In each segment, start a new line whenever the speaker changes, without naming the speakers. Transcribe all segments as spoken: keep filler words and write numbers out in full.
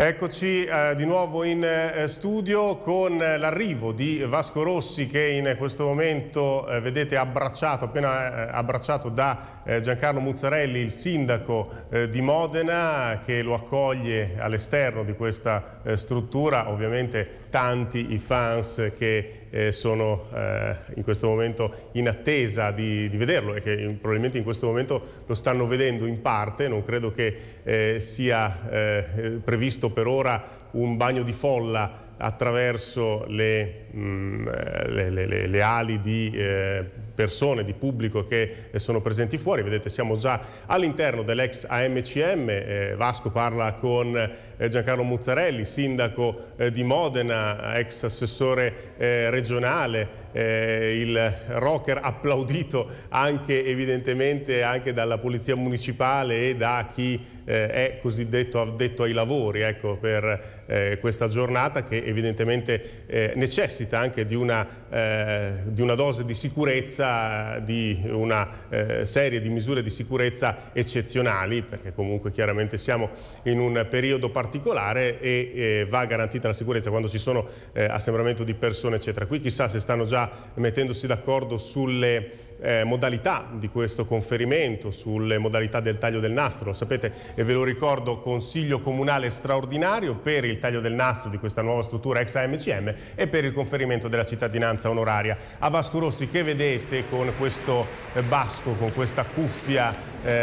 Eccoci eh, di nuovo in eh, studio con l'arrivo di Vasco Rossi, che in questo momento eh, vedete abbracciato, appena eh, abbracciato da eh, Giancarlo Muzzarelli, il sindaco eh, di Modena, che lo accoglie all'esterno di questa eh, struttura. Ovviamente tanti i fans che eh, sono eh, in questo momento in attesa di, di vederlo e che in, probabilmente in questo momento lo stanno vedendo in parte. Non credo che eh, sia eh, previsto per ora un bagno di folla attraverso le, mh, le, le, le ali di eh, persone, di pubblico che sono presenti fuori. Vedete, siamo già all'interno dell'ex A M C M. eh, Vasco parla con eh, Giancarlo Muzzarelli, sindaco eh, di Modena, ex assessore eh, regionale, eh, il rocker applaudito anche evidentemente anche dalla polizia municipale e da chi eh, è cosiddetto addetto ai lavori, ecco, per eh, questa giornata, che evidentemente eh, necessita anche di una, eh, di una dose di sicurezza, di una eh, serie di misure di sicurezza eccezionali, perché comunque chiaramente siamo in un periodo particolare e eh, va garantita la sicurezza quando ci sono eh, assembramento di persone eccetera. Qui chissà se stanno già mettendosi d'accordo sulle Eh, modalità di questo conferimento, sulle modalità del taglio del nastro. Lo sapete e ve lo ricordo: consiglio comunale straordinario per il taglio del nastro di questa nuova struttura ex A M C M e per il conferimento della cittadinanza onoraria a Vasco Rossi, che vedete con questo eh, basco, con questa cuffia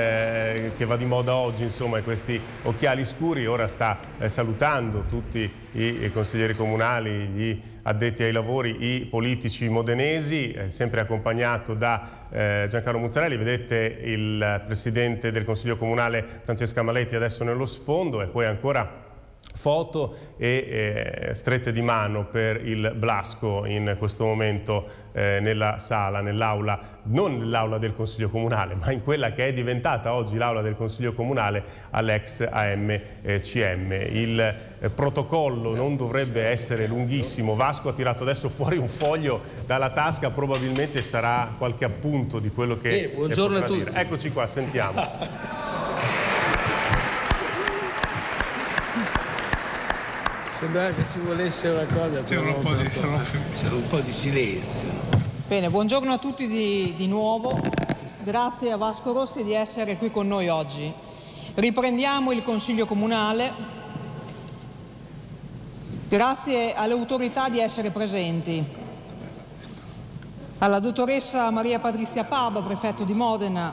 eh, che va di moda oggi, insomma, e questi occhiali scuri. Ora sta eh, salutando tutti i, i consiglieri comunali, gli addetti ai lavori, i politici modenesi, eh, sempre accompagnato da eh, Giancarlo Muzzarelli. Vedete il presidente del Consiglio Comunale Francesca Maletti adesso nello sfondo, e poi ancora foto e eh, strette di mano per il Blasco in questo momento eh, nella sala, nell'aula, non nell'aula del Consiglio Comunale, ma in quella che è diventata oggi l'aula del Consiglio Comunale all'ex A M C M. Il eh, protocollo non dovrebbe essere lunghissimo. Vasco ha tirato adesso fuori un foglio dalla tasca, probabilmente sarà qualche appunto di quello che...
Eh, buongiorno a tutti.
Dire. Eccoci qua, sentiamo.
Sembrava che ci volesse una cosa.
C'era un, un po' di silenzio.
Bene, buongiorno a tutti di, di nuovo. Grazie a Vasco Rossi di essere qui con noi oggi. Riprendiamo il Consiglio Comunale. Grazie alle autorità di essere presenti. Alla dottoressa Maria Patrizia Paba, prefetto di Modena,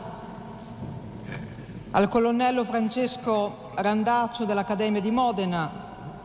al colonnello Francesco Randaccio dell'Accademia di Modena,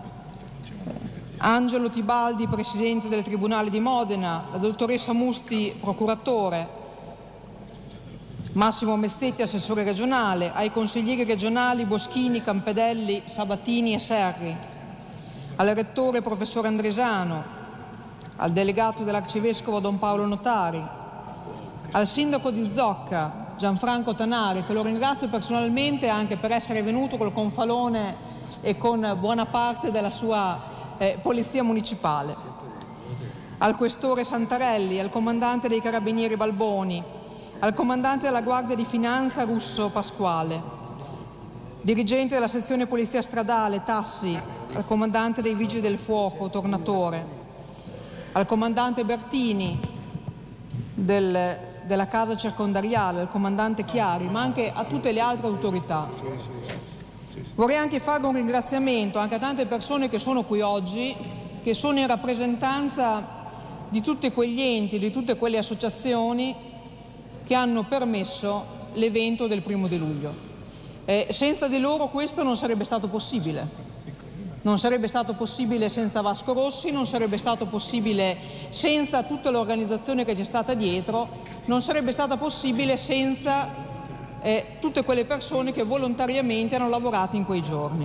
Angelo Tibaldi, presidente del Tribunale di Modena, la dottoressa Musti, procuratore, Massimo Mestetti, assessore regionale, ai consiglieri regionali Boschini, Campedelli, Sabatini e Serri, al rettore professor Andresano, al delegato dell'arcivescovo Don Paolo Notari, al sindaco di Zocca Gianfranco Tanari, che lo ringrazio personalmente anche per essere venuto col confalone e con buona parte della sua Eh, Polizia Municipale, al questore Santarelli, al comandante dei Carabinieri Balboni, al comandante della Guardia di Finanza Russo Pasquale, dirigente della sezione Polizia Stradale Tassi, al comandante dei Vigili del Fuoco Tornatore, al comandante Bertini del, della Casa Circondariale, al comandante Chiari, ma anche a tutte le altre autorità. Vorrei anche fare un ringraziamento anche a tante persone che sono qui oggi, che sono in rappresentanza di tutti quegli enti, di tutte quelle associazioni che hanno permesso l'evento del primo di luglio. Eh, senza di loro questo non sarebbe stato possibile. Non sarebbe stato possibile senza Vasco Rossi, non sarebbe stato possibile senza tutta l'organizzazione che c'è stata dietro, non sarebbe stata possibile senza Eh, tutte quelle persone che volontariamente hanno lavorato in quei giorni.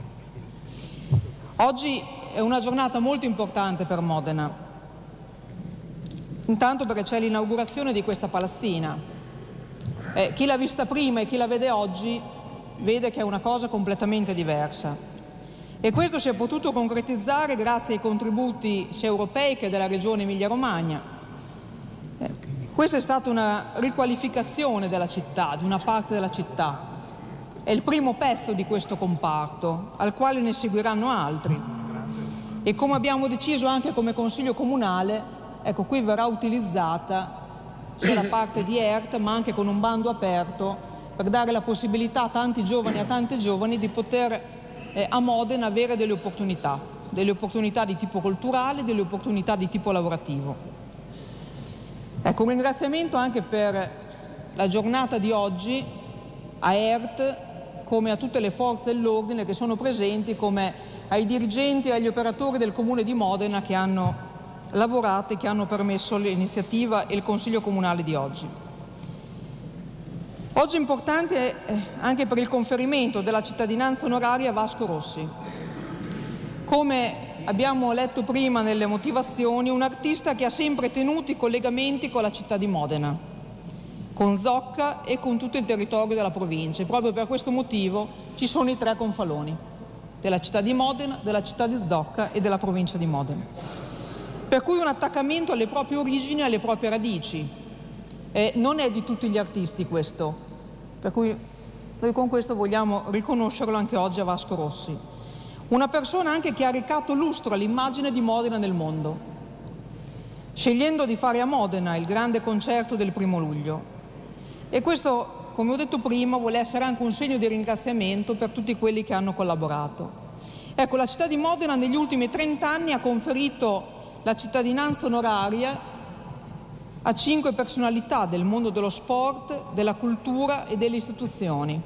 Oggi è una giornata molto importante per Modena, intanto perché c'è l'inaugurazione di questa palazzina. Eh, chi l'ha vista prima e chi la vede oggi vede che è una cosa completamente diversa, e questo si è potuto concretizzare grazie ai contributi sia europei che della regione Emilia-Romagna. Questa è stata una riqualificazione della città, di una parte della città, è il primo pezzo di questo comparto, al quale ne seguiranno altri. E come abbiamo deciso anche come Consiglio Comunale, ecco, qui verrà utilizzata sia la parte di E R T, ma anche con un bando aperto per dare la possibilità a tanti giovani e a tante giovani di poter eh, a Modena avere delle opportunità, delle opportunità di tipo culturale, delle opportunità di tipo lavorativo. Ecco, un ringraziamento anche per la giornata di oggi a E R T, come a tutte le forze dell'ordine che sono presenti, come ai dirigenti e agli operatori del Comune di Modena che hanno lavorato e che hanno permesso l'iniziativa e il Consiglio Comunale di oggi. Oggi è importante anche per il conferimento della cittadinanza onoraria a Vasco Rossi. Come abbiamo letto prima nelle motivazioni, un artista che ha sempre tenuto i collegamenti con la città di Modena, con Zocca e con tutto il territorio della provincia. E proprio per questo motivo ci sono i tre confaloni, della città di Modena, della città di Zocca e della provincia di Modena. Per cui un attaccamento alle proprie origini, alle proprie radici. E non è di tutti gli artisti questo, per cui noi con questo vogliamo riconoscerlo anche oggi a Vasco Rossi. Una persona anche che ha ricato lustro all'immagine di Modena nel mondo, scegliendo di fare a Modena il grande concerto del primo luglio. E questo, come ho detto prima, vuole essere anche un segno di ringraziamento per tutti quelli che hanno collaborato. Ecco, la città di Modena negli ultimi trent'anni ha conferito la cittadinanza onoraria a cinque personalità del mondo dello sport, della cultura e delle istituzioni.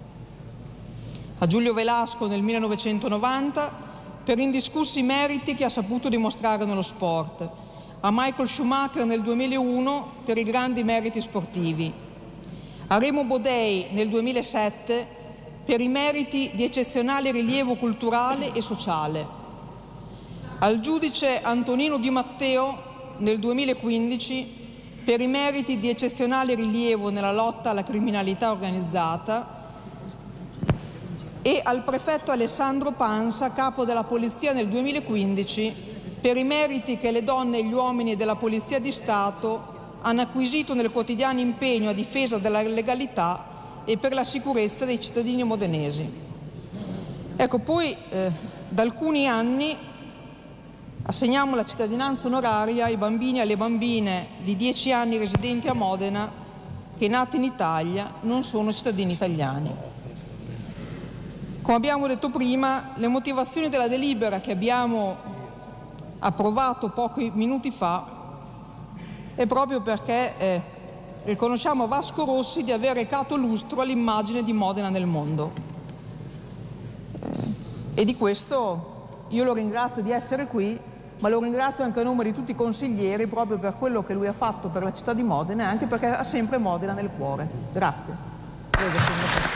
A Giulio Velasco nel millenovecentonovanta per indiscussi meriti che ha saputo dimostrare nello sport, a Michael Schumacher nel duemilauno per i grandi meriti sportivi, a Remo Bodei nel duemilasette per i meriti di eccezionale rilievo culturale e sociale, al giudice Antonino Di Matteo nel duemilaquindici per i meriti di eccezionale rilievo nella lotta alla criminalità organizzata e al prefetto Alessandro Pansa, capo della Polizia nel duemilaquindici, per i meriti che le donne e gli uomini della Polizia di Stato hanno acquisito nel quotidiano impegno a difesa della legalità e per la sicurezza dei cittadini modenesi. Ecco, poi eh, da alcuni anni assegniamo la cittadinanza onoraria ai bambini e alle bambine di dieci anni residenti a Modena che, nati in Italia, non sono cittadini italiani. Come abbiamo detto prima, le motivazioni della delibera che abbiamo approvato pochi minuti fa è proprio perché eh, riconosciamo a Vasco Rossi di aver recato lustro all'immagine di Modena nel mondo. Eh, e di questo io lo ringrazio di essere qui, ma lo ringrazio anche a nome di tutti i consiglieri proprio per quello che lui ha fatto per la città di Modena e anche perché ha sempre Modena nel cuore. Grazie. Prego, signor.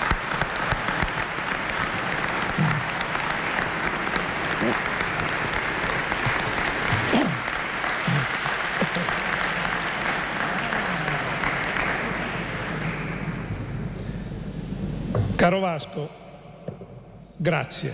Caro Vasco, grazie.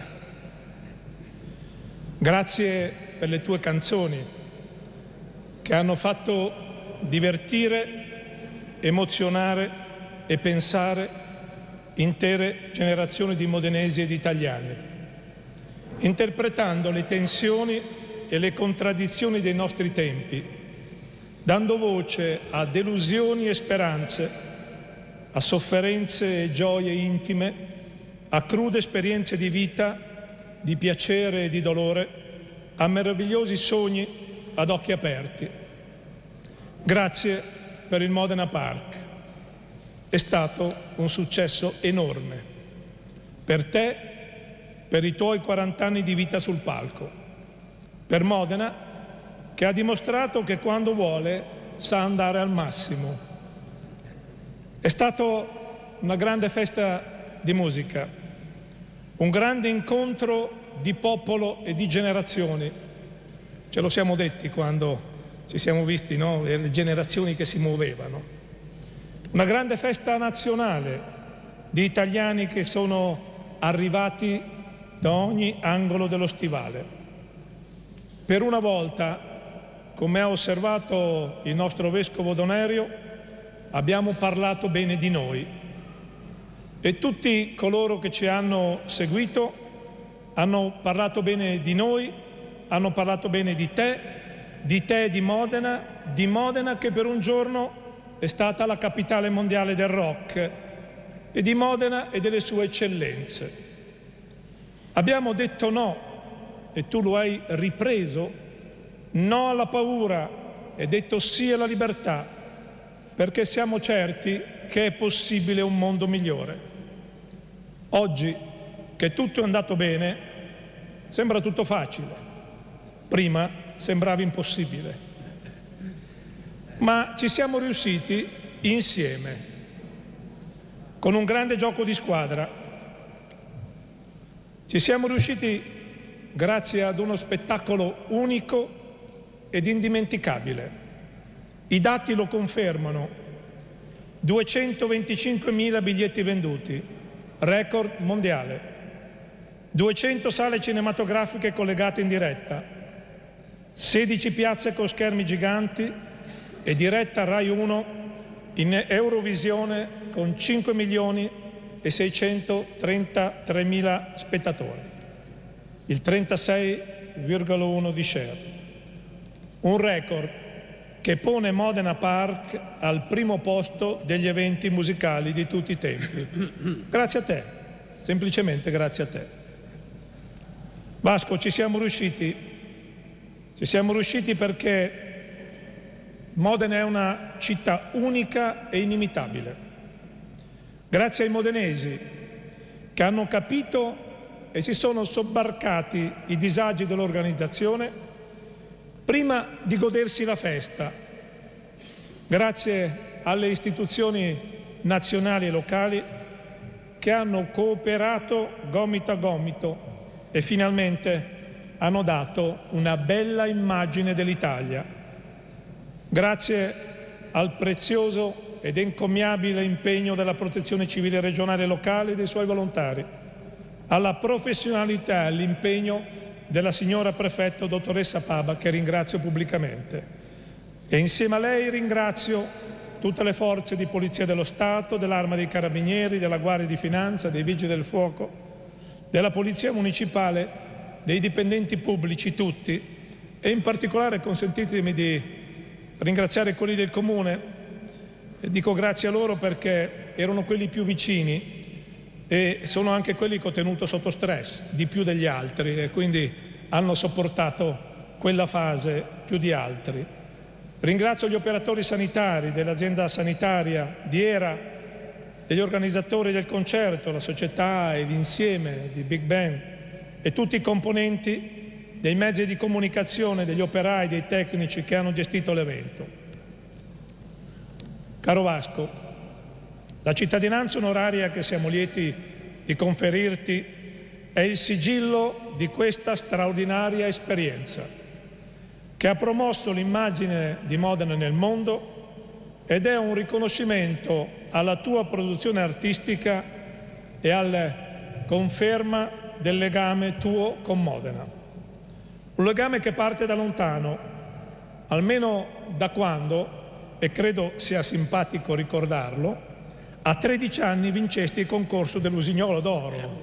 Grazie per le tue canzoni che hanno fatto divertire, emozionare e pensare intere generazioni di modenesi e di italiani, interpretando le tensioni e le contraddizioni dei nostri tempi, dando voce a delusioni e speranze, a sofferenze e gioie intime, a crude esperienze di vita, di piacere e di dolore, a meravigliosi sogni ad occhi aperti. Grazie per il Modena Park. È stato un successo enorme. Per te, per i tuoi quaranta anni di vita sul palco. Per Modena, che ha dimostrato che quando vuole sa andare al massimo. È stata una grande festa di musica, un grande incontro di popolo e di generazioni. Ce lo siamo detti quando ci siamo visti, no? Le generazioni che si muovevano. Una grande festa nazionale di italiani che sono arrivati da ogni angolo dello stivale. Per una volta, come ha osservato il nostro vescovo Donerio, abbiamo parlato bene di noi. e tutti coloro che ci hanno seguito hanno parlato bene di noi, hanno parlato bene di te, di te e di Modena, di Modena che per un giorno è stata la capitale mondiale del rock, e di Modena e delle sue eccellenze. Abbiamo detto no, e tu lo hai ripreso, no alla paura e detto sì alla libertà, perché siamo certi che è possibile un mondo migliore. Oggi, che tutto è andato bene, sembra tutto facile. Prima sembrava impossibile. Ma ci siamo riusciti insieme, con un grande gioco di squadra. Ci siamo riusciti grazie ad uno spettacolo unico ed indimenticabile. I dati lo confermano. duecentoventicinquemila biglietti venduti, record mondiale. duecento sale cinematografiche collegate in diretta, sedici piazze con schermi giganti e diretta Rai uno in Eurovisione con cinque milioni e seicentotrentatremila spettatori, il trentasei virgola uno di share. Un record che pone Modena Park al primo posto degli eventi musicali di tutti i tempi. Grazie a te, semplicemente grazie a te. Vasco, ci siamo riusciti, ci siamo riusciti perché Modena è una città unica e inimitabile. Grazie ai modenesi che hanno capito e si sono sobbarcati i disagi dell'organizzazione prima di godersi la festa. Grazie alle istituzioni nazionali e locali che hanno cooperato gomito a gomito e finalmente hanno dato una bella immagine dell'Italia. Grazie al prezioso ed encomiabile impegno della Protezione Civile regionale e locale e dei suoi volontari, alla professionalità e all'impegno della signora Prefetto, dottoressa Paba, che ringrazio pubblicamente. E insieme a lei ringrazio tutte le forze di Polizia dello Stato, dell'Arma dei Carabinieri, della Guardia di Finanza, dei Vigili del Fuoco, della Polizia Municipale, dei dipendenti pubblici tutti, e in particolare consentitemi di ringraziare quelli del Comune, e dico grazie a loro perché erano quelli più vicini e sono anche quelli che ho tenuto sotto stress di più degli altri e quindi hanno sopportato quella fase più di altri. Ringrazio gli operatori sanitari dell'azienda sanitaria di Era, degli organizzatori del concerto, la società e l'insieme di Big Band e tutti i componenti dei mezzi di comunicazione, degli operai, dei tecnici che hanno gestito l'evento. Caro Vasco, la cittadinanza onoraria che siamo lieti di conferirti è il sigillo di questa straordinaria esperienza che ha promosso l'immagine di Modena nel mondo ed è un riconoscimento alla tua produzione artistica e alla conferma del legame tuo con Modena. Un legame che parte da lontano, almeno da quando, e credo sia simpatico ricordarlo, a tredici anni vincesti il concorso dell'Usignolo d'Oro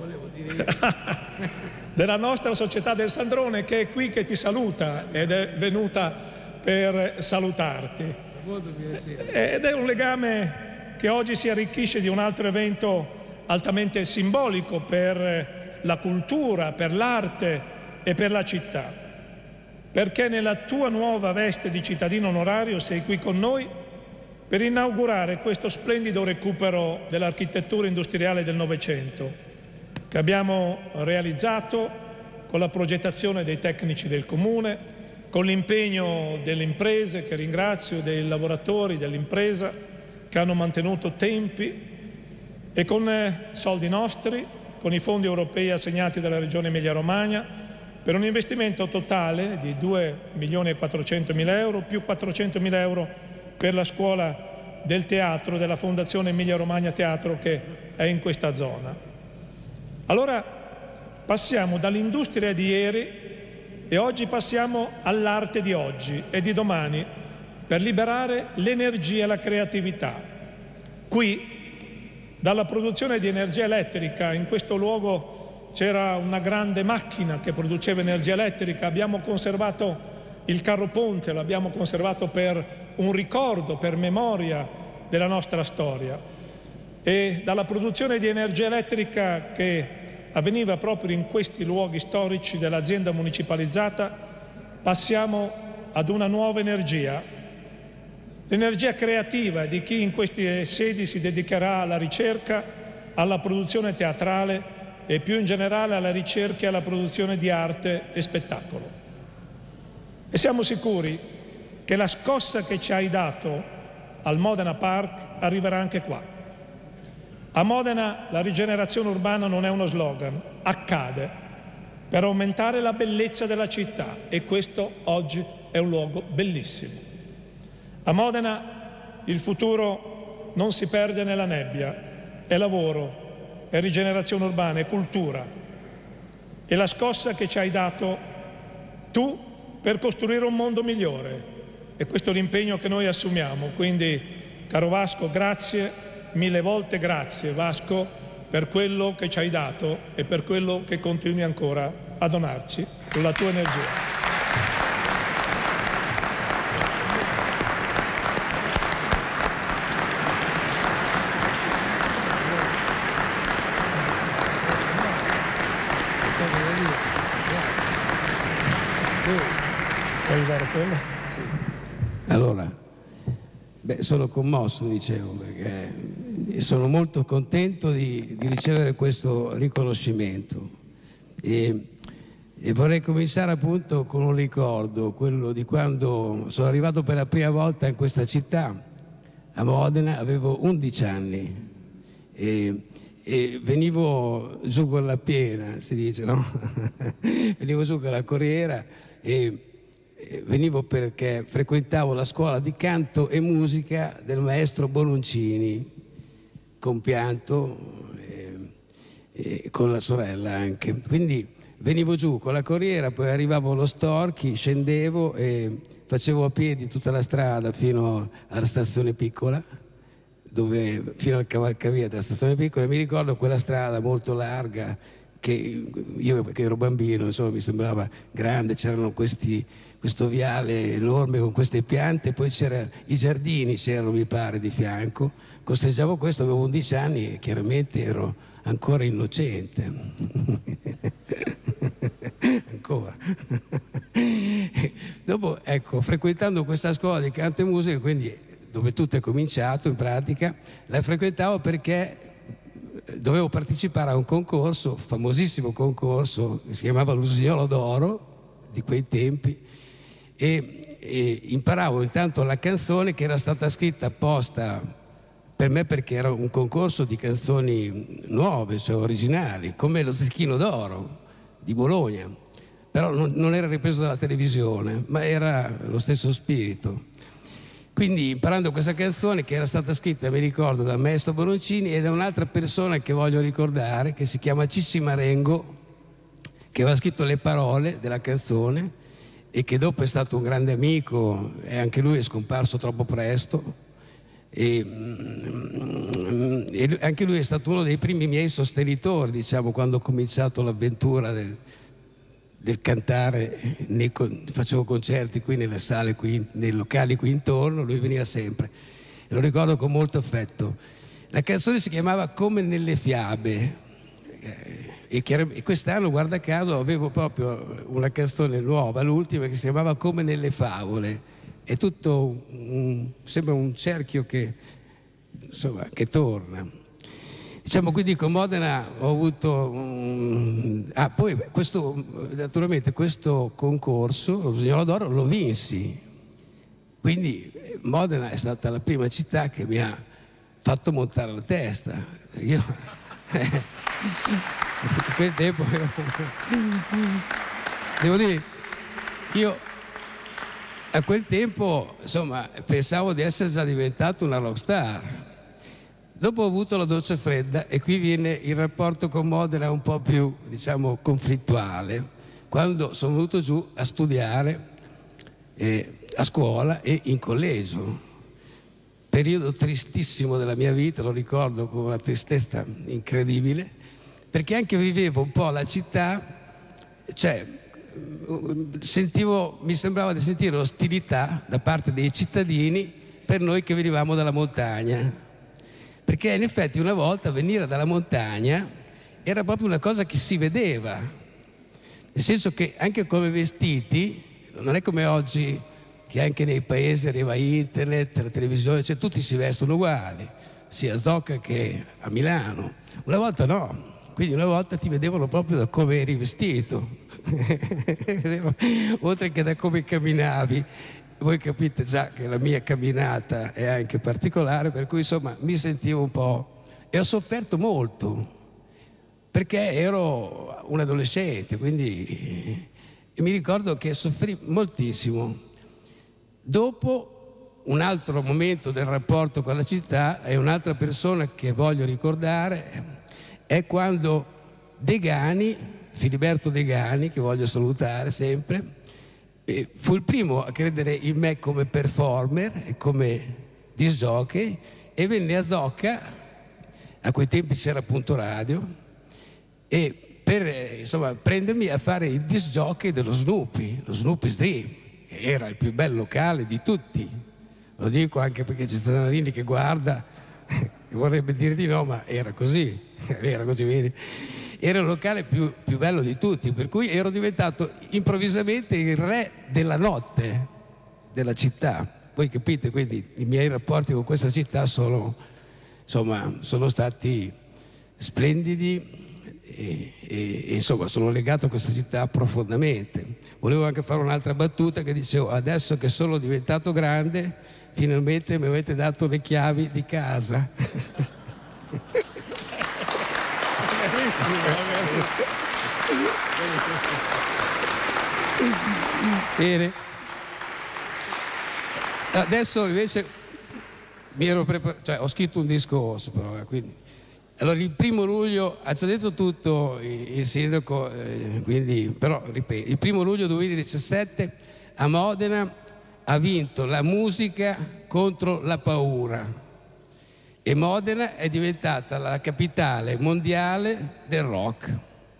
della nostra società del Sandrone, che è qui che ti saluta ed è venuta per salutarti. Ed è un legame che oggi si arricchisce di un altro evento altamente simbolico per la cultura, per l'arte e per la città, perché nella tua nuova veste di cittadino onorario sei qui con noi per inaugurare questo splendido recupero dell'architettura industriale del Novecento che abbiamo realizzato con la progettazione dei tecnici del Comune, con l'impegno delle imprese, che ringrazio, dei lavoratori dell'impresa che hanno mantenuto tempi, e con soldi nostri, con i fondi europei assegnati dalla Regione Emilia-Romagna, per un investimento totale di due milioni e quattrocentomila euro più quattrocentomila euro per la scuola del teatro della Fondazione Emilia Romagna Teatro che è in questa zona. Allora passiamo dall'industria di ieri e oggi passiamo all'arte di oggi e di domani per liberare l'energia e la creatività. Qui dalla produzione di energia elettrica. In questo luogo c'era una grande macchina che produceva energia elettrica, abbiamo conservato il carro ponte, l'abbiamo conservato per un ricordo, per memoria della nostra storia. E dalla produzione di energia elettrica che avveniva proprio in questi luoghi storici dell'azienda municipalizzata passiamo ad una nuova energia, l'energia creativa di chi in queste sedi si dedicherà alla ricerca, alla produzione teatrale e più in generale alla ricerca e alla produzione di arte e spettacolo. E siamo sicuri che la scossa che ci hai dato al Modena Park arriverà anche qua. A Modena la rigenerazione urbana non è uno slogan, accade per aumentare la bellezza della città e questo oggi è un luogo bellissimo. A Modena il futuro non si perde nella nebbia, è lavoro, è rigenerazione urbana, è cultura. E la scossa che ci hai dato tu per costruire un mondo migliore. E questo è l'impegno che noi assumiamo. Quindi, caro Vasco, grazie, mille volte grazie Vasco per quello che ci hai dato e per quello che continui ancora a donarci con la tua energia.
Allora, beh, sono commosso, dicevo, perché sono molto contento di, di ricevere questo riconoscimento e, e vorrei cominciare appunto con un ricordo, quello di quando sono arrivato per la prima volta in questa città, a Modena, avevo undici anni e, e venivo giù con la piena, si dice, no? Venivo giù con la corriera e venivo perché frequentavo la scuola di canto e musica del maestro Bononcini, compianto e, e con la sorella anche. Quindi venivo giù con la corriera, poi arrivavo allo Storchi, scendevo e facevo a piedi tutta la strada fino alla stazione piccola, dove, fino al cavalcavia della stazione piccola. Mi ricordo quella strada molto larga che io, che ero bambino, insomma, mi sembrava grande, c'erano questi questo viale enorme con queste piante, poi c'erano i giardini, c'erano mi pare di fianco. Costeggiavo questo, avevo undici anni e chiaramente ero ancora innocente. Ancora. Dopo, ecco, frequentando questa scuola di canto e musica, quindi dove tutto è cominciato in pratica, la frequentavo perché dovevo partecipare a un concorso, famosissimo concorso, che si chiamava l'Usignolo d'Oro di quei tempi, e, e imparavo intanto la canzone che era stata scritta apposta per me perché era un concorso di canzoni nuove, cioè originali, come lo Zecchino d'Oro di Bologna, però non, non era ripreso dalla televisione, ma era lo stesso spirito. Quindi imparando questa canzone che era stata scritta, mi ricordo, dal maestro Bononcini e da un'altra persona che voglio ricordare, che si chiama Cissi Marengo, che aveva scritto le parole della canzone e che dopo è stato un grande amico e anche lui è scomparso troppo presto e, e anche lui è stato uno dei primi miei sostenitori, diciamo, quando ho cominciato l'avventura del, del cantare, nei, facevo concerti qui nelle sale, qui, nei locali qui intorno, lui veniva sempre e lo ricordo con molto affetto. La canzone si chiamava Come nelle fiabe e, e quest'anno, guarda caso, avevo proprio una canzone nuova, l'ultima, che si chiamava Come nelle favole. È tutto un, sembra un cerchio che, insomma, che torna. Diciamo, quindi con Modena ho avuto um, ah, poi questo, naturalmente questo concorso, lo Usignolo d'Oro, lo vinsi. Quindi Modena è stata la prima città che mi ha fatto montare la testa. Io in quel tempo devo dire, io a quel tempo, insomma, pensavo di essere già diventato una rockstar. Dopo ho avuto la doccia fredda e qui viene il rapporto con Modena un po' più, diciamo, conflittuale, quando sono venuto giù a studiare eh, a scuola e in collegio. periodo tristissimo della mia vita, lo ricordo con una tristezza incredibile, perché anche vivevo un po' la città, cioè sentivo, mi sembrava di sentire ostilità da parte dei cittadini per noi che venivamo dalla montagna, perché in effetti una volta venire dalla montagna era proprio una cosa che si vedeva, nel senso che anche come vestiti, non è come oggi che anche nei paesi arriva internet, la televisione, cioè tutti si vestono uguali, sia a Zocca che a Milano. Una volta no, quindi una volta ti vedevano proprio da come eri vestito, oltre che da come camminavi. Voi capite già che la mia camminata è anche particolare, per cui insomma mi sentivo un po'... e ho sofferto molto, perché ero un adolescente, quindi e mi ricordo che soffrì moltissimo. Dopo, un altro momento del rapporto con la città e un'altra persona che voglio ricordare è quando Degani, Filiberto Degani, che voglio salutare sempre, fu il primo a credere in me come performer e come disc jockey, e venne a Zocca, a quei tempi c'era appunto radio, e per insomma prendermi a fare il disc jockey dello Snoopy, lo Snoopy's Dream, che era il più bel locale di tutti. Lo dico anche perché c'è Zanarini che guarda e vorrebbe dire di no, ma era così, era così, vedi? Era il locale più, più bello di tutti, per cui ero diventato improvvisamente il re della notte della città. Voi capite, quindi i miei rapporti con questa città sono, insomma, sono stati splendidi e, e, e insomma sono legato a questa città profondamente. Volevo anche fare un'altra battuta che dicevo: adesso che sono diventato grande, finalmente mi avete dato le chiavi di casa. Bene. Adesso invece mi ero preparato, cioè ho scritto un discorso però, quindi. Allora il primo luglio ha già detto tutto il sindaco, eh, quindi, però ripeto, il primo luglio duemiladiciassette a Modena ha vinto la musica contro la paura. E Modena è diventata la capitale mondiale del rock.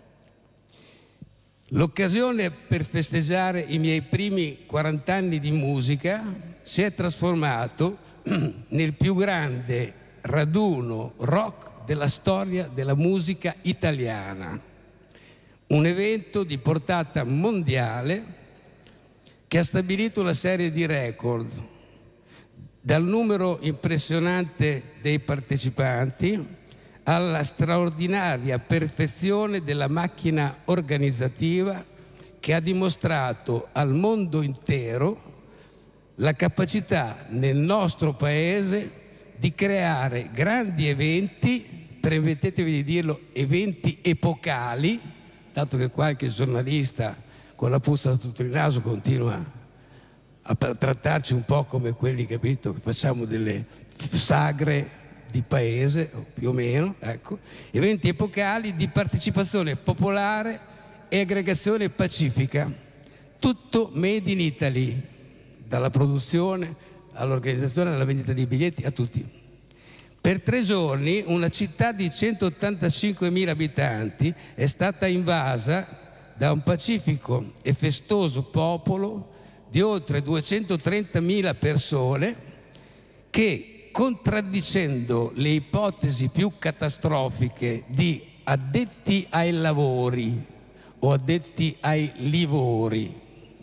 L'occasione per festeggiare i miei primi quaranta anni di musica si è trasformato nel più grande raduno rock della storia della musica italiana. Un evento di portata mondiale che ha stabilito una serie di record, dal numero impressionante dei partecipanti alla straordinaria perfezione della macchina organizzativa che ha dimostrato al mondo intero la capacità nel nostro paese di creare grandi eventi, permettetevi di dirlo, eventi epocali, dato che qualche giornalista con la puzza sotto il naso continua a trattarci un po' come quelli, capito, che facciamo delle sagre di paese, più o meno, ecco, eventi epocali di partecipazione popolare e aggregazione pacifica, tutto made in Italy, dalla produzione all'organizzazione, alla vendita dei biglietti, a tutti. Per tre giorni una città di centottantacinquemila abitanti è stata invasa da un pacifico e festoso popolo di oltre duecentotrentamila persone che, contraddicendo le ipotesi più catastrofiche di addetti ai lavori o addetti ai livori,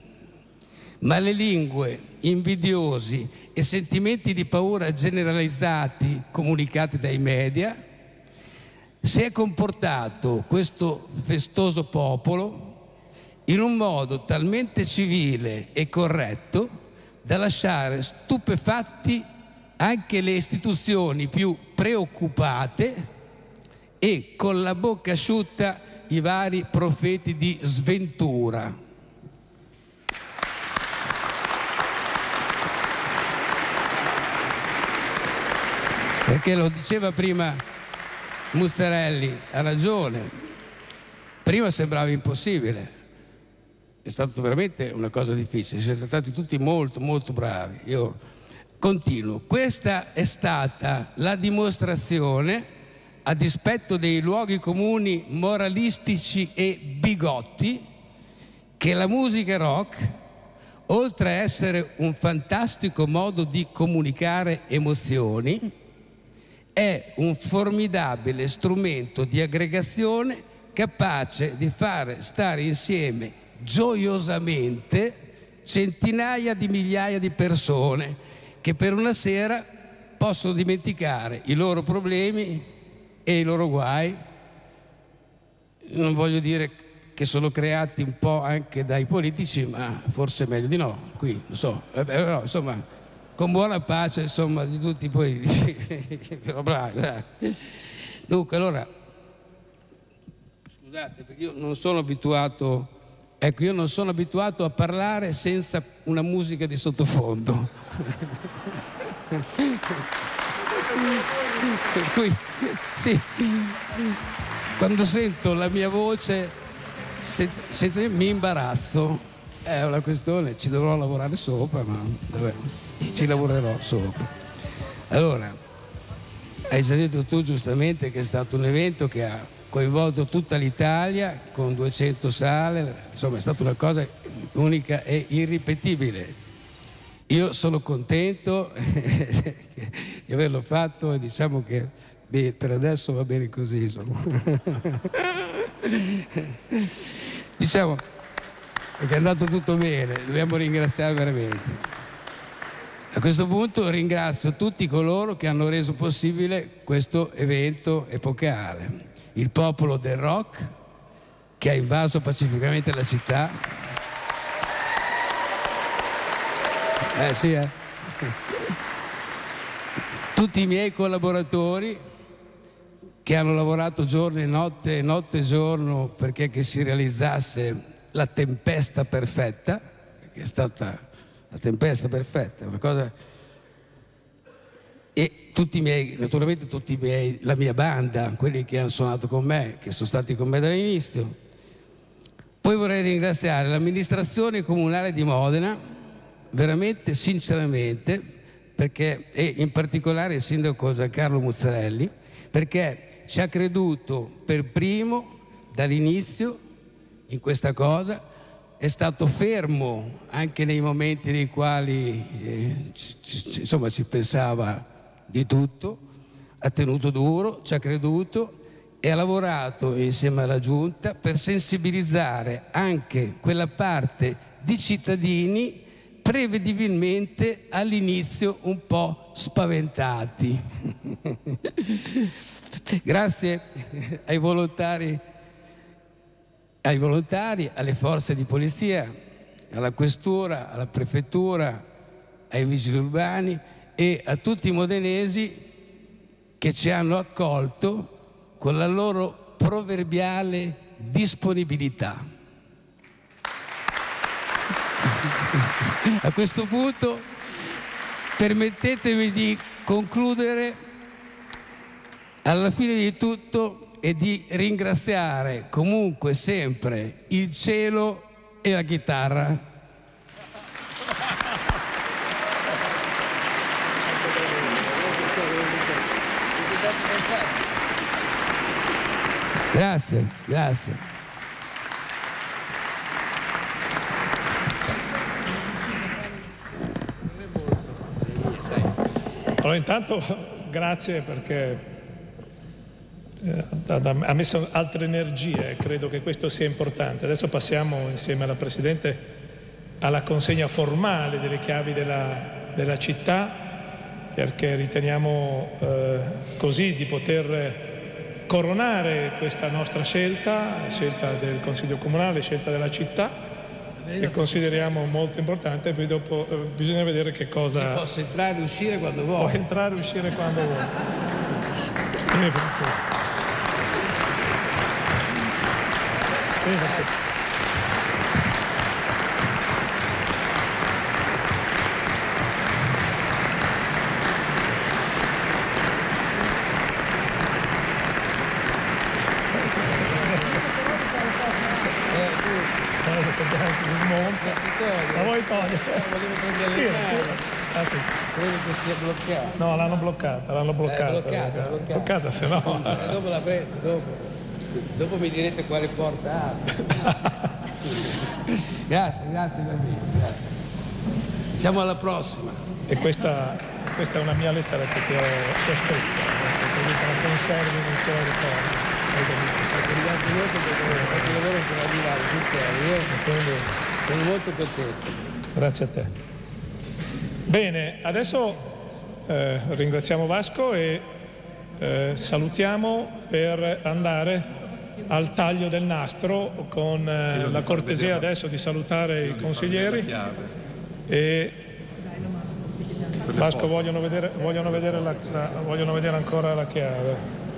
ma le lingue, invidiosi e sentimenti di paura generalizzati comunicati dai media, si è comportato questo festoso popolo in un modo talmente civile e corretto da lasciare stupefatti anche le istituzioni più preoccupate e con la bocca asciutta i vari profeti di sventura. Perché lo diceva prima Muzzarelli, ha ragione, prima sembrava impossibile. È stato veramente una cosa difficile, siete stati tutti molto molto bravi. Io Continuo. Questa è stata la dimostrazione, a dispetto dei luoghi comuni moralistici e bigotti, che la musica rock, oltre a essere un fantastico modo di comunicare emozioni, è un formidabile strumento di aggregazione capace di fare stare insieme gioiosamente centinaia di migliaia di persone che per una sera possono dimenticare i loro problemi e i loro guai. Non voglio dire che sono creati un po' anche dai politici, ma forse è meglio di no, qui, non so, eh, però, insomma, con buona pace, insomma, di tutti i politici. Però bravi, bravi. Dunque, allora, scusate, perché io non sono abituato, ecco, io non sono abituato a parlare senza una musica di sottofondo. Per cui, sì, quando sento la mia voce, senza, senza, mi imbarazzo. È una questione, ci dovrò lavorare sopra, ma vabbè, ci lavorerò sopra. Allora, hai già detto tu giustamente che è stato un evento che ha coinvolto tutta l'Italia con duecento sale, insomma è stata una cosa unica e irripetibile. Io sono contento di averlo fatto e diciamo che beh, per adesso va bene così, insomma. Diciamo che è andato tutto bene, dobbiamo ringraziare veramente. A questo punto ringrazio tutti coloro che hanno reso possibile questo evento epocale. Il popolo del rock che ha invaso pacificamente la città. Eh sì, eh. Tutti i miei collaboratori che hanno lavorato giorno e notte, notte e giorno perché che si realizzasse la tempesta perfetta, che è stata la tempesta perfetta, una cosa. E tutti i miei, naturalmente tutti i miei, la mia banda, quelli che hanno suonato con me, che sono stati con me dall'inizio. Poi vorrei ringraziare l'amministrazione comunale di Modena, veramente, sinceramente, perché, e in particolare il sindaco Giancarlo Muzzarelli, perché ci ha creduto per primo dall'inizio in questa cosa, è stato fermo anche nei momenti nei quali eh, ci, ci, insomma ci pensava di tutto, ha tenuto duro, ci ha creduto e ha lavorato insieme alla Giunta per sensibilizzare anche quella parte di cittadini prevedibilmente all'inizio un po' spaventati. Grazie ai volontari, ai volontari, alle forze di polizia, alla questura, alla prefettura, ai vigili urbani e a tutti i modenesi che ci hanno accolto con la loro proverbiale disponibilità. A questo punto permettetemi di concludere alla fine di tutto e di ringraziare comunque sempre il cielo e la chitarra. Grazie, grazie.
Allora intanto grazie perché eh, ha messo altre energie, credo che questo sia importante. Adesso passiamo insieme alla Presidente alla consegna formale delle chiavi della, della città, perché riteniamo eh, così di poter coronare questa nostra scelta, la scelta del Consiglio Comunale, la scelta della città, che consideriamo molto importante. Poi dopo eh, bisogna vedere che cosa.
Si posso entrare e uscire quando vuoi.
Può entrare e uscire quando vuoi. Vieni, Francesco. Vieni, Francesco. Ma vuoi togliere?
Volevo prendere le mani.
Ah, sì.
Credo che sia bloccata.
No, l'hanno bloccata, l'hanno bloccata.
Eh, bloccata, bloccata.
bloccata, se no.
Scusa, dopo la prendo, dopo. Dopo mi direte quale porta apre. Grazie, grazie bambini, grazie. Siamo alla prossima.
E questa, questa è una mia lettera che ti ho, ti ho scritto, che dico la conservi nel tuo ricordo.
Ringrazio molto perché ho fatto il lavoro per arrivare, sincero, io sono molto contento.
Grazie a te. Bene, adesso eh, ringraziamo Vasco e eh, salutiamo per andare al taglio del nastro con eh, la cortesia adesso di salutare i consiglieri e Vasco vogliono vedere, vogliono vedere, la, la, vogliono vedere ancora la chiave.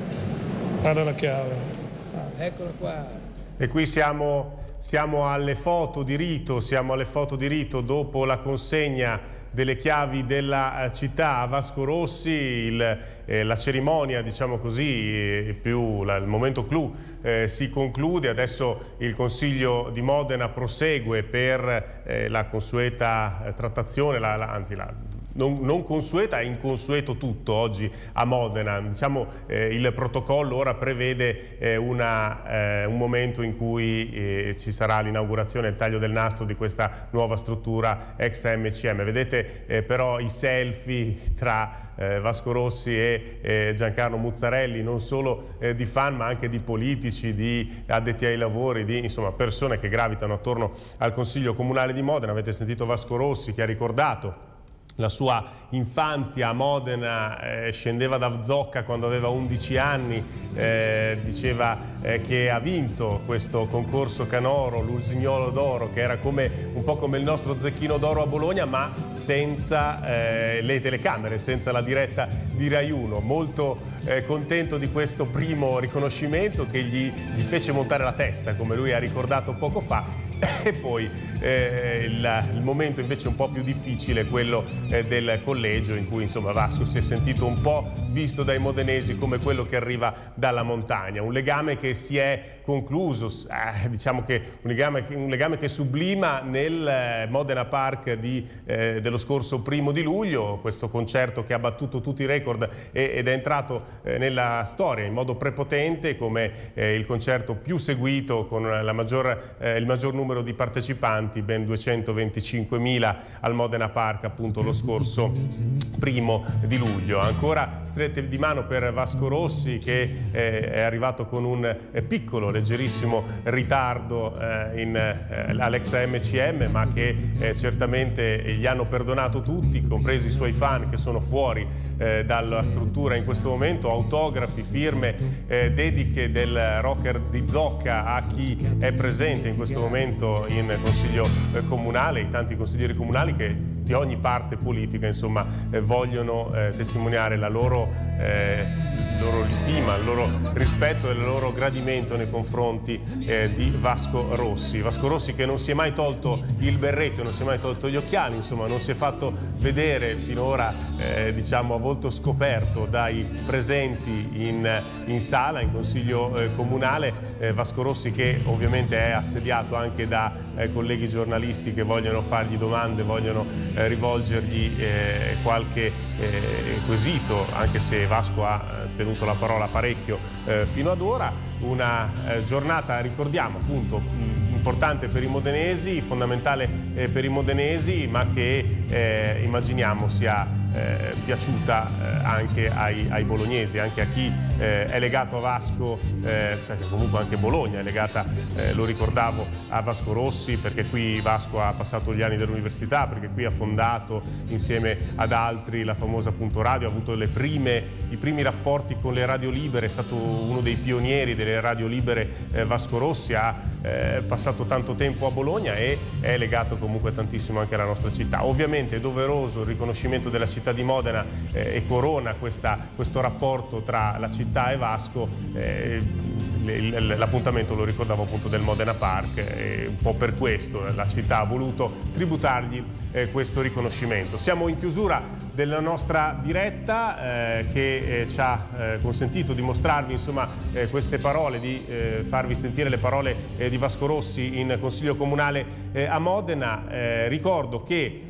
Guarda la chiave.
Ah, eccola qua.
E qui siamo, siamo alle foto di rito, siamo alle foto di rito dopo la consegna delle chiavi della città a Vasco Rossi. Il, eh, la cerimonia, diciamo così, eh, più la, il momento clou eh, si conclude. Adesso il Consiglio di Modena prosegue per eh, la consueta eh, trattazione, la, la, anzi la Non, non consueta, è inconsueto tutto oggi a Modena. Diciamo, eh, il protocollo ora prevede eh, una, eh, un momento in cui eh, ci sarà l'inaugurazione e il taglio del nastro di questa nuova struttura ex M C M. Vedete eh, però i selfie tra eh, Vasco Rossi e eh, Giancarlo Muzzarelli, non solo eh, di fan ma anche di politici, di addetti ai lavori, di insomma, persone che gravitano attorno al Consiglio Comunale di Modena. Avete sentito Vasco Rossi che ha ricordato la sua infanzia a Modena, eh, scendeva da Zocca quando aveva undici anni, eh, diceva eh, che ha vinto questo concorso canoro, l'Usignolo d'Oro, che era come, un po' come il nostro Zecchino d'Oro a Bologna, ma senza eh, le telecamere, senza la diretta di Rai uno. Molto eh, contento di questo primo riconoscimento che gli, gli fece montare la testa, come lui ha ricordato poco fa. E poi eh, il, il momento invece un po' più difficile, quello eh, del collegio, in cui insomma Vasco si è sentito un po' visto dai modenesi come quello che arriva dalla montagna, un legame che si è concluso, eh, diciamo che un legame, un legame che sublima nel eh, Modena Park di, eh, dello scorso primo di luglio, questo concerto che ha battuto tutti i record e, ed è entrato eh, nella storia in modo prepotente come eh, il concerto più seguito con la maggior, eh, il maggior numero di partecipanti, ben duecentoventicinquemila al Modena Park appunto lo scorso primo di luglio. Ancora strette di mano per Vasco Rossi che eh, è arrivato con un eh, piccolo, leggerissimo ritardo eh, in, eh, all'ex M C M, ma che eh, certamente gli hanno perdonato tutti, compresi i suoi fan che sono fuori eh, dalla struttura in questo momento, autografi, firme, eh, dediche del rocker di Zocca a chi è presente in questo momento in Consiglio eh, Comunale, i tanti consiglieri comunali che di ogni parte politica insomma eh, vogliono eh, testimoniare la loro, eh, il loro stima, il loro rispetto e il loro gradimento nei confronti eh, di Vasco Rossi. Vasco Rossi che non si è mai tolto il berretto, non si è mai tolto gli occhiali, insomma non si è fatto vedere finora eh, diciamo a volto scoperto dai presenti in, in sala, in Consiglio eh, Comunale. eh, Vasco Rossi che ovviamente è assediato anche da eh, colleghi giornalisti che vogliono fargli domande, vogliono eh, rivolgergli eh, qualche eh, quesito, anche se Vasco ha tenuto la parola parecchio eh, fino ad ora. Una eh, giornata, ricordiamo, appunto mh, importante per i modenesi, fondamentale eh, per i modenesi, ma che eh, immaginiamo sia eh, piaciuta eh, anche ai, ai bolognesi, anche a chi eh, è legato a Vasco, eh, perché comunque anche Bologna è legata, eh, lo ricordavo, a Vasco Rossi, perché qui Vasco ha passato gli anni dell'università, perché qui ha fondato insieme ad altri la famosa Punto Radio, ha avuto le prime, i primi rapporti con le radio libere, è stato uno dei pionieri delle radio libere eh, Vasco Rossi, ha eh, passato tanto tempo a Bologna e è legato comunque tantissimo anche alla nostra città. Ovviamente è doveroso il riconoscimento della città di Modena eh, e corona questa, questo rapporto tra la città e Vasco. eh, L'appuntamento, lo ricordavo, appunto del Modena Park, e un po' per questo la città ha voluto tributargli eh, questo riconoscimento. Siamo in chiusura della nostra diretta eh, che eh, ci ha eh, consentito di mostrarvi insomma eh, queste parole, di eh, farvi sentire le parole eh, di Vasco Rossi in Consiglio Comunale eh, a Modena. Eh, ricordo che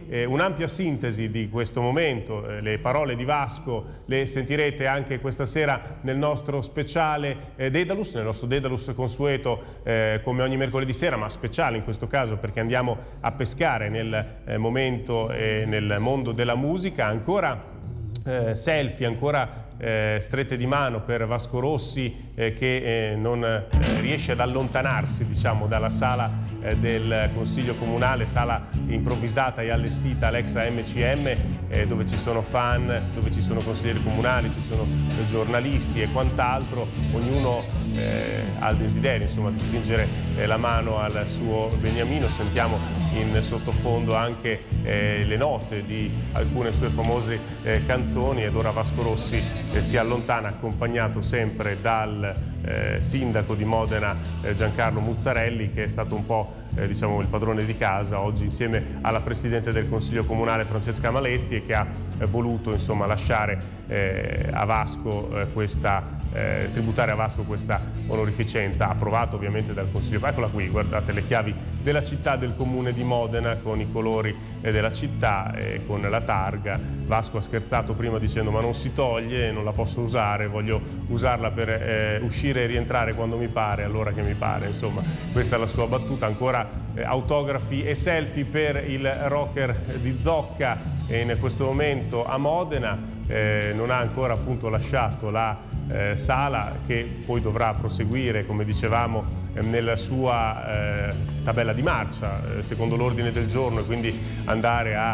eh, un'ampia sintesi di questo momento. Eh, le parole di Vasco le sentirete anche questa sera nel nostro speciale eh, Dedalus, nel nostro Dedalus consueto eh, come ogni mercoledì sera, ma speciale in questo caso perché andiamo a pescare nel eh, momento e nel mondo della musica. Ancora eh, selfie, ancora Eh, strette di mano per Vasco Rossi eh, che eh, non eh, riesce ad allontanarsi, diciamo, dalla sala eh, del Consiglio Comunale, sala improvvisata e allestita all'ex A M C M, eh, dove ci sono fan, dove ci sono consiglieri comunali, ci sono eh, giornalisti e quant'altro. Ognuno eh, ha il desiderio, insomma, di stringere eh, la mano al suo beniamino. Sentiamo in sottofondo anche eh, le note di alcune sue famose eh, canzoni, ed ora Vasco Rossi Eh, si allontana accompagnato sempre dal eh, sindaco di Modena eh, Giancarlo Muzzarelli, che è stato un po' eh, diciamo il padrone di casa oggi, insieme alla Presidente del Consiglio Comunale Francesca Maletti, e che ha eh, voluto, insomma, lasciare eh, a Vasco eh, questa Eh, tributare a Vasco questa onorificenza, approvata ovviamente dal Consiglio. Eccola qui, guardate le chiavi della città, del comune di Modena, con i colori eh, della città e con la targa. Vasco ha scherzato prima dicendo: ma non si toglie, non la posso usare, voglio usarla per eh, uscire e rientrare quando mi pare, allora che mi pare. Insomma, questa è la sua battuta. Ancora eh, autografi e selfie per il rocker di Zocca, e in questo momento a Modena eh, non ha ancora appunto lasciato la Eh, sala, che poi dovrà proseguire, come dicevamo, eh, nella sua eh, tabella di marcia eh, secondo l'ordine del giorno, e quindi andare a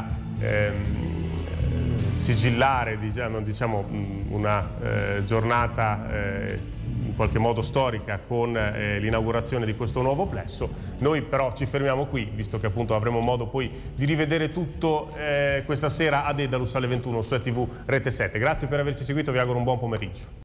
ehm, sigillare, diciamo, diciamo una eh, giornata eh, in qualche modo storica con eh, l'inaugurazione di questo nuovo plesso. Noi però ci fermiamo qui, visto che appunto avremo modo poi di rivedere tutto eh, questa sera a Dedalus alle ventuno su E T V Rete sette. Grazie per averci seguito, vi auguro un buon pomeriggio.